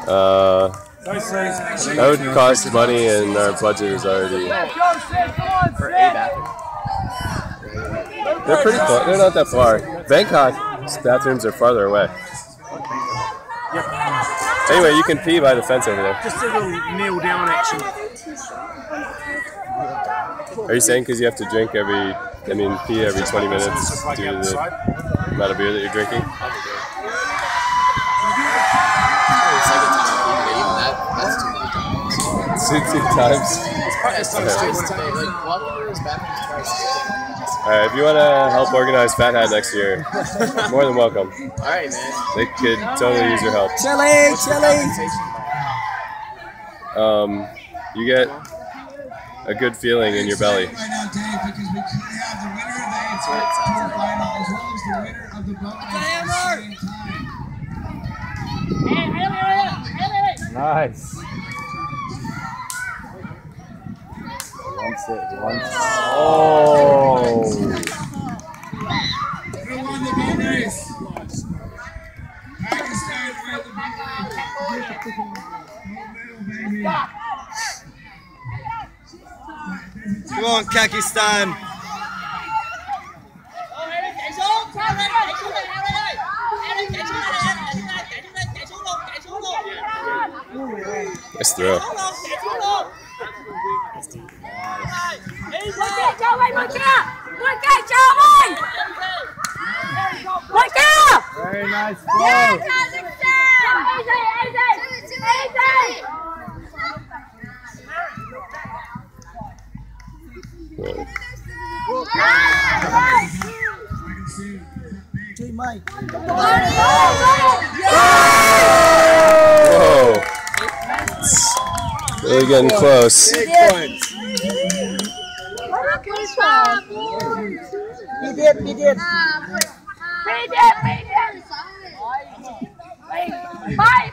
That would cost money, and our budget is already. For a bathroom. They're pretty close. They're not that far. Bangkok's bathrooms are farther away. Anyway, you can pee by the fence over there. Just a little kneel down action. Are you saying because you have to drink pee every 20 minutes due to the amount of beer that you're drinking? Two times. Alright, if you want to help organize Fat Hat next year, more than welcome. Alright, man. They could totally use your help. Chili! You get a good feeling in your belly. Nice. Oh. Come on, Kakistan. Nice throw. Very nice flow. Mike. Whoa. Really getting close. Big points. He did. Bye.